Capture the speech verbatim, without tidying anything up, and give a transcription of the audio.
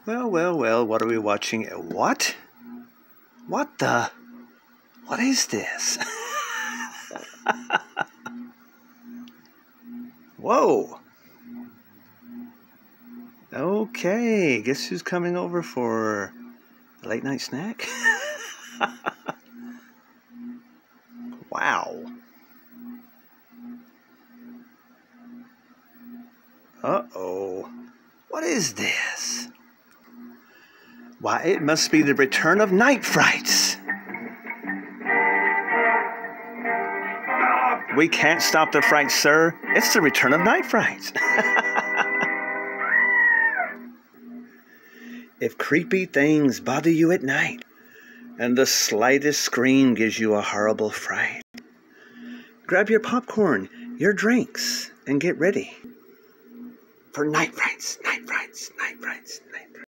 Well, well, well, what are we watching? What? What the? What is this? Whoa. Okay, guess who's coming over for a late night snack? Wow. Uh-oh. What is this? Why, it must be the return of night frights. We can't stop the frights, sir. It's the return of night frights. If creepy things bother you at night, and the slightest scream gives you a horrible fright, grab your popcorn, your drinks, and get ready for night frights.